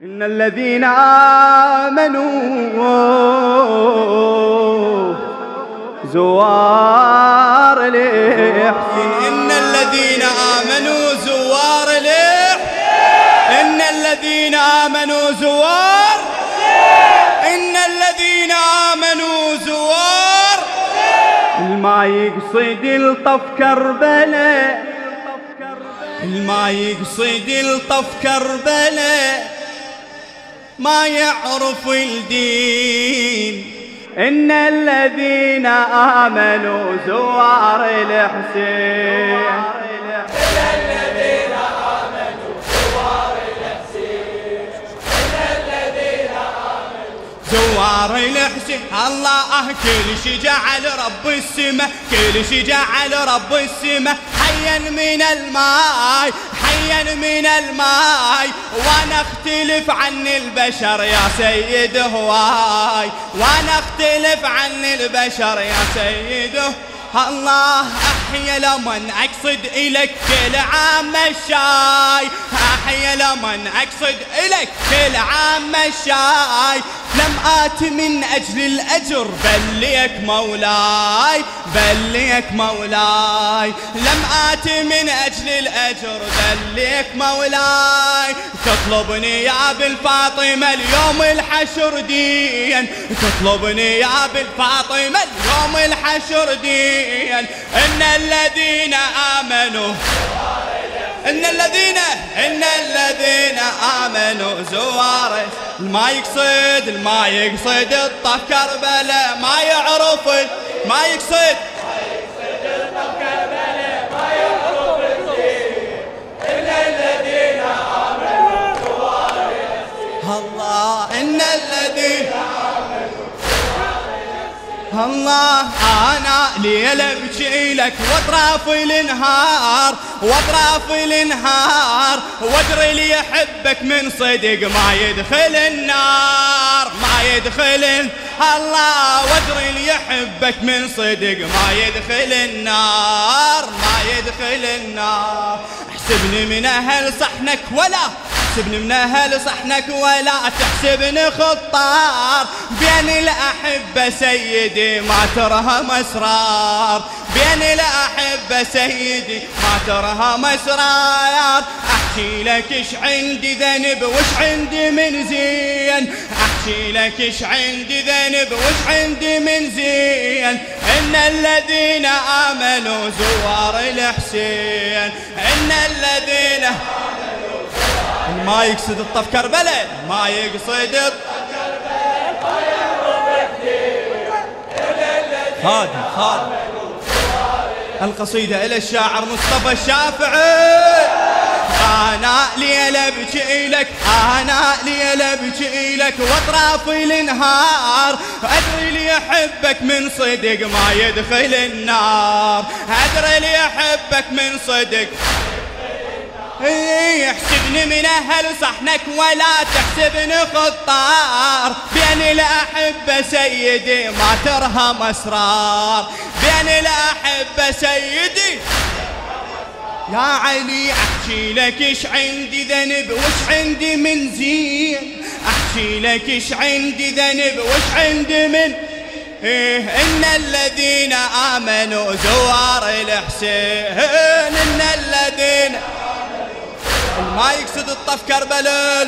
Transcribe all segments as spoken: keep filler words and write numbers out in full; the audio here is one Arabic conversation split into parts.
إن الذين آمنوا زوار الإحسان إن الذين آمنوا زوار الإحسان إن الذين آمنوا زوار إن الذين آمنوا زوار الما يقصد الطف كربلاء الما يقصد الطف كربلاء ما يعرف الدين. إن الذين آمنوا زوار الحسين إن الذين آمنوا زوار الحسين إن الذين آمنوا زوار الحسين الله كل شي جعل رب السماء كل شي جعل رب السماء حيا من الماء حيا من الماء وانا اختلف عن البشر يا سيد هواي وانا اختلف عن البشر يا سيد الله احيا لمن اقصد الك كل عام الشاي احيا لمن اقصد الك كل عام الشاي لم آت من أجل الأجر بل ليك مولاي بل ليك مولاي لم آت من أجل الأجر بل ليك مولاي تطلبني يا بالفاطمة اليوم الحشر دين تطلبني يا بالفاطمة اليوم الحشر دين. إن الذين آمنوا إن الذين إن الذين آمنوا زوار ما يقصد ما يقصد الطف كربلاء ما يعرف ما يقصد ما يقصد الطف كربلاء ما يعرف الدين. إن الذين آمنوا زوار الحسين الله إن الذين الله أنا ليل ابكي لك واطراف الانهار واطراف الانهار وادري لي يحبك من صدق ما يدخل النار ما يدخل الله وادري لي يحبك من صدق ما يدخل النار ما يدخل النار. احسبني من أهل صحنك ولا تحسبني من أهل صحنك ولا تحسبني خطار بين الأحبة سيدي ما ترهم أسرار بين الأحبة سيدي ما ترهم أسرار. أحكي لك إيش عندي ذنب وإيش عندي من زين أحكي لك إيش عندي ذنب وإيش عندي من زين. إن الذين آمنوا زوار الحسين إن الذين ما يقصد الطف كربلاء ما يقصد الطف كربلاء ما يعرف الدين. خادم خادم القصيدة إلى الشاعر مصطفى الشافعي. أنا ليل ابكي لك أنا ليل ابكي لك واطراف الانهار أدري لي يحبك من صدق ما يدخل النار أدري لي يحبك من صدق يحسبني من أهل صحنك ولا تحسبني خطار بين الأحبة سيدي ما ترهم أسرار بين الأحبة سيدي يا علي. أحكي لك إيش عندي ذنب وإيش عندي من زين أحكي لك إيش عندي ذنب وإيش عندي من إيه. إن الذين آمنوا زوار الحسين إن الذين ما يقصد الطف كربلاء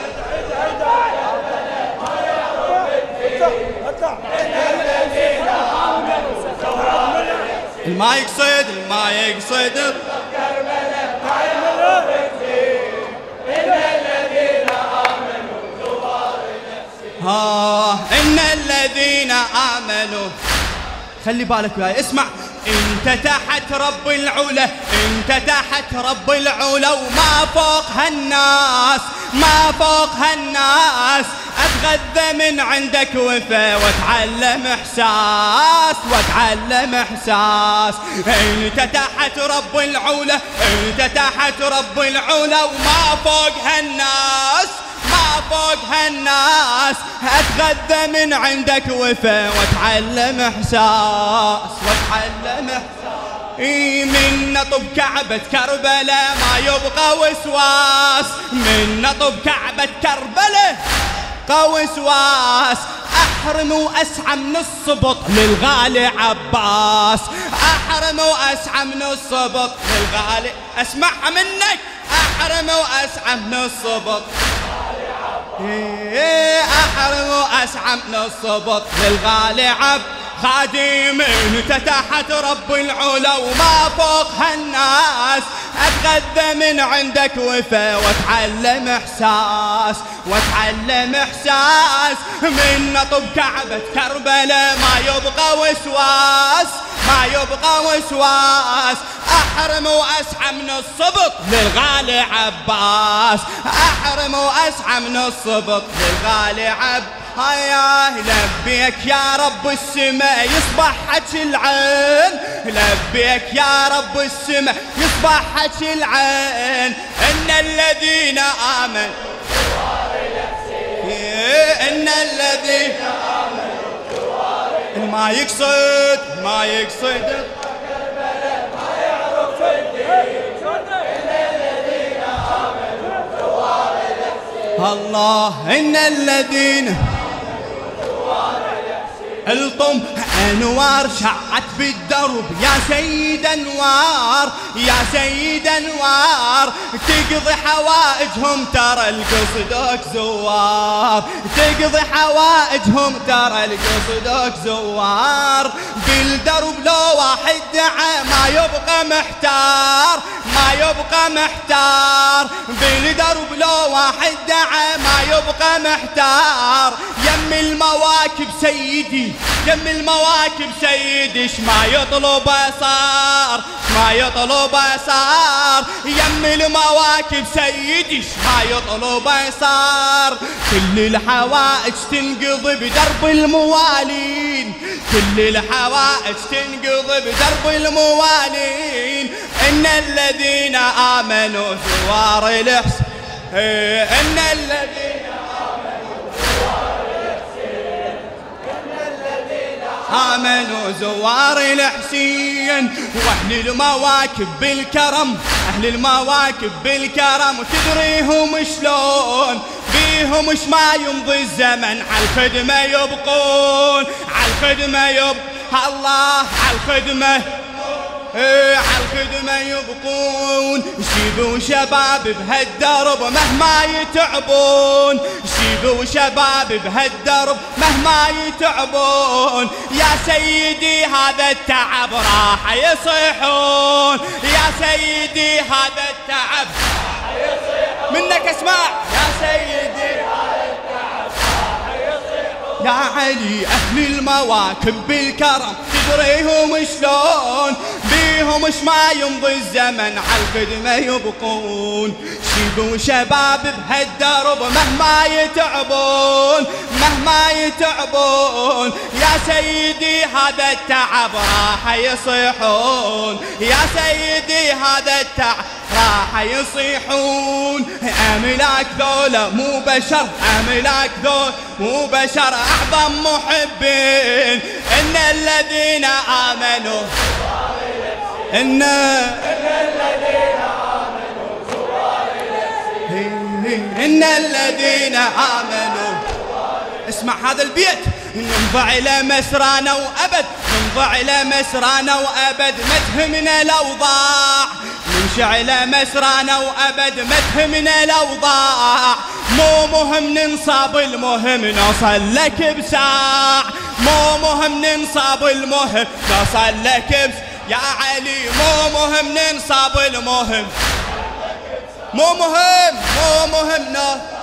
ما يقصد ما يقصد الطف كربلاء ما يعرف الدين. إن الذين آمنوا زوار الحسين ها إن الذين آمنوا خلي بالك وياي اسمع. انت تحت رب العلا انت تحت رب العلا وما فوق هالناس ما فوق هالناس اتغذى من عندك وفا واتعلم احساس واتعلم احساس. انت تحت رب العلا انت تحت رب العلا وما فوق هالناس ما فوق هالناس اتغذى من عندك وفا واتعلم احساس واتعلم احساس. من نطب كعبة كربلاء ما يبقى وسواس من نطب كعبة كربلاء يبقى وسواس. احرم واسعى من الصبط للغالي عباس، احرم واسعى من الصبط للغالي، اسمعها منك، احرم واسعى من الصبط، احرم واسعى من الصبط للغالي عب. خادم انت تحت رب العلا وما فوق هالناس، اتغذى من عندك وفا واتعلم احساس، واتعلم احساس من نطب كعبة كربلاء. ما يبقى وسواس، ما يبقى وسواس. احرم واسعى من الصبط للغالي عباس، احرم واسعى من الصبط للغالي عب. هيا لبيك يا رب السماء يصبح حج العين، لبيك يا رب السماء يصبح حج العين. ان الذين امنوا ان الذين امنوا ما يقصد ما يقصد الله. ان الذين الطم انوار شعت بالدرب يا سيد انوار، يا سيد انوار. تقضي حوائجهم ترى القصدك زوار، تقضي حوائجهم ترى القصدك زوار. بالدرب لو واحد دعا ما يبقى محتار، ما يبقى محتار. بالدرب لو واحد دعا ما يبقى محتار. يم المواكب سيدي، يم المواكب سيدي شما يطلب صار، شما يطلب صار. يم المواكب سيدي شما يطلب صار. كل الحوائج تنقضي بدرب الموالين، كل الحوائج تنقضي بدرب الموالين. ان الذين امنوا زوار الحسين، ان الذين آمنوا زوار الحسين. واهل المواكب بالكرم، اهل المواكب بالكرم. وتدريهم شلون بيهم اش ما يمضي الزمن عالخدمة يبقون، عالخدمة يبقى الله، عالخدمة ايه عالخدمة يبقون. شيبوا شباب بهالدرب مهما يتعبون، شيبوا شباب بهالدرب مهما يتعبون. يا سيدي هذا التعب راح يصيحون، يا سيدي هذا التعب راح يصيحون. منك اسمع يا سيدي هذا التعب راح يصيحون. يا علي اهل المواكب بالكرم تدريهم شلون بيهم اش ما يمضي الزمن عالخدمة يبقون. شيبوا شباب بهالدرب مهما يتعبون، مهما يتعبون. يا سيدي هذا التعب راح يصيحون، يا سيدي هذا التعب راح يصيحون. املاك ذولا مو بشر، املاك ذولا مو بشر. اعظم محبين ان الذين امنوا، ان الذين امنوا زوار الحسين، ان الذين امنوا. اسمع هذا البيت. نمضي الى مسرانا وابد، نمضي الى مسرانا وابد. ما تهمنا الاوضاع، نمشي الى مسرانا وابد. ما تهمنا الاوضاع. مو مهم ننصاب، المهم نوصل لك بساع. مو مهم ننصاب، المهم نوصل لك بساع. يا علي مو مهم ننصاب، المهم مو مهم، مو مهم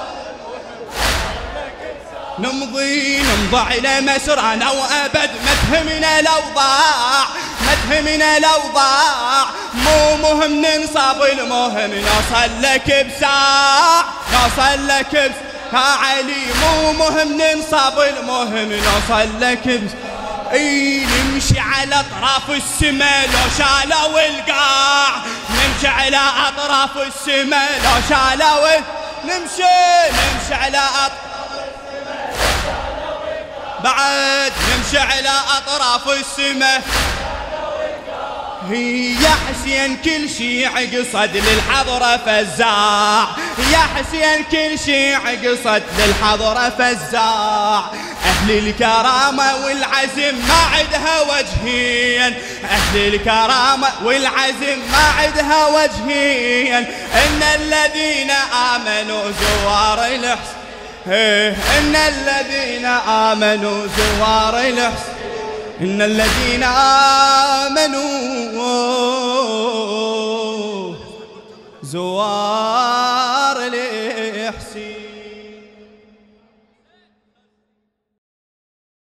نمضي نمضي الى مسرانا وابد. ما تهمنا الاوضاع، ما تهمنا الاوضاع. مو مهم ننصاب، المهم نوصل لك بساع، نوصل لك بساع. يا علي مو مهم ننصاب، المهم نوصل لك بساع. اي نمشي على اطراف السماء لو شالوا القاع، نمشي على اطراف السماء لو شالوا. نمشي نمشي على اطراف السماء لو شالوا القاع. بعد نمشي على اطراف السماء يا حسين كل شي عقصد للحضرة فزاع، يا حسين كل شي عقصد للحضرة فزاع. أهل الكرامة والعزم ما عدها وجهين، أهل الكرامة والعزم ما عدها وجهين. إن الذين آمنوا زوار الحسين، إن الذين آمنوا زوار الحسين، إن الذين آمنوا زوار